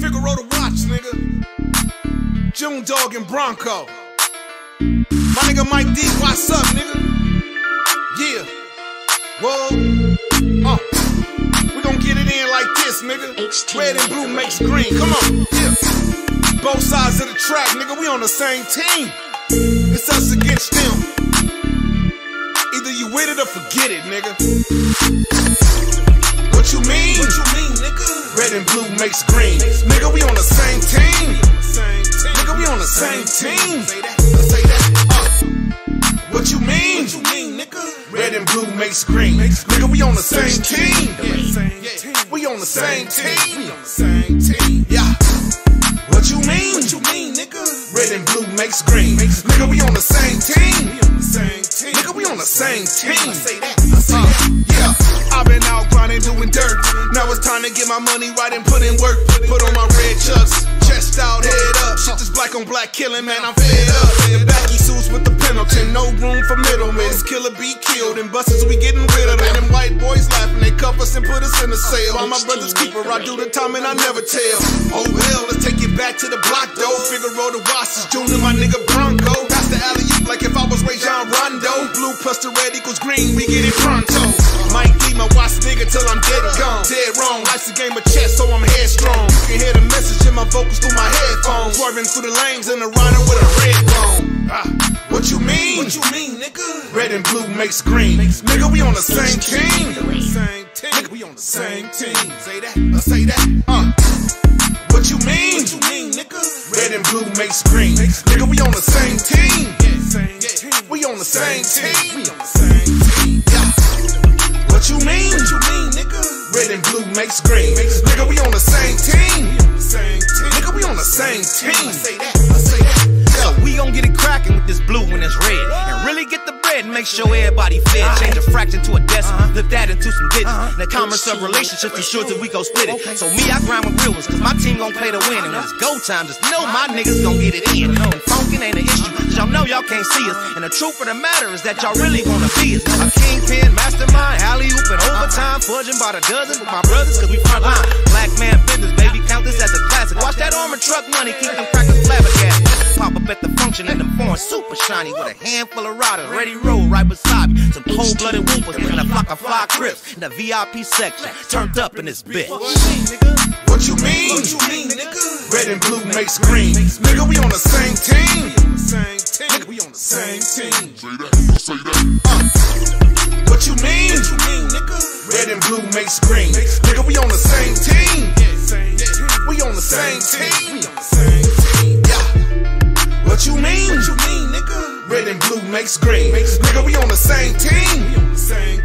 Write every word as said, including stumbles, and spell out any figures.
Figaro to watch, nigga. June Dawg and Broncoe. My nigga Mike D, what's up, nigga? Yeah. Whoa. Uh. We gon' get it in like this, nigga. Red and blue makes green. Come on. Yeah. Both sides of the track, nigga. We on the same team. It's us against them. Either you with it or forget it, nigga. What you mean? What you mean, nigga? Red and blue makes green. Nigga, we on the same team. Nigga, we on the same team. Say that. Say that. Uh. What you mean? What you mean, nigga? Red and blue makes green. Nigga, we on the same team. We on the same team. Yeah. What you mean? What you mean, nigga? Red and blue makes green. Nigga, we on the same team. Nigga, we on the same team. Uh, yeah. I've been out grinding, doing dirt. Now it's time to get my money right and put in work. Put on my red chucks, chest out, head up. Shit this black on black killing, man, I'm fed up. The backy suits with the Pendleton, no room for middlemen. Killer be killed and busters, we getting rid of them. Them white boys laughing, they cuff us and put us in a cell. While my brother's keeper, I do the time and I never tell. Oh well, let's take it back to the block though. Figaro to watch is June and my nigga Broncoe. Pass the alley-oop like if I was Ray John Rondo. Blue plus the red equals green, we get it pronto. Mike D, my watch nigga till I'm dead gone. Dead wrong, life's a game of chess, so I'm headstrong. You can hear the message in my vocals through my headphones. Swerving through the lanes in a rider with a red bone. Ah, what you mean? What you mean, nigga? Red and blue makes green. Nigga, we on the same team. Nigga, we on the same team. Say that, I say that. Uh. What you mean? What you mean, nigga? Red and blue makes green. Nigga, we on the same team. We on the same team. We on the same team. Yeah. What you mean? What you mean, nigga? Red and blue makes green. Nigga, we on the same team. Nigga, we on the same team. I say that, I say that. Yo, we gon' get it crackin' with this blue and this red, and really get the bread and make sure everybody fed. Change a fraction to a decimal, flip that into some digits. The commerce of relationships ensures that we gon' split it. So me, I grind with real ones, cause my team gon' play to win. And when it's go time, just know my niggas gon' get it in. And funkin' ain't an issue, cause y'all know y'all can't see us. And the truth of the matter is that y'all really wanna be us. A kingpin, mastermind, alley-oop and overtime, fudging by the dozen with my brothers, cause we front line. Black man business, baby, count this as a classic. Watch that armor truck money, keep them crackers flabbergasted. Pop up at the function and them foreign super shiny with a handful of riders ready roll right beside me. Some cold-blooded whoopers and a flock of fly crips in the V I P section, turned up in this bitch. What you mean? What you mean, nigga? Red and blue makes green. Nigga, we on the same team. Nigga, we on the same team. Say that, say that. Uh. What you mean? What you mean, nigga? Red and blue makes green. Nigga, we on the same team. We on the same team. We on the same team. Yeah. What you mean? What you mean, nigga? Red and blue makes green. Nigga, we on the same team. We on the same